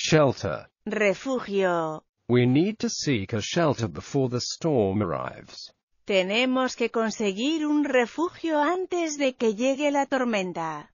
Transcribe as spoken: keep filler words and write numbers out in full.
Shelter. Refugio. We need to seek a shelter before the storm arrives. Tenemos que conseguir un refugio antes de que llegue la tormenta.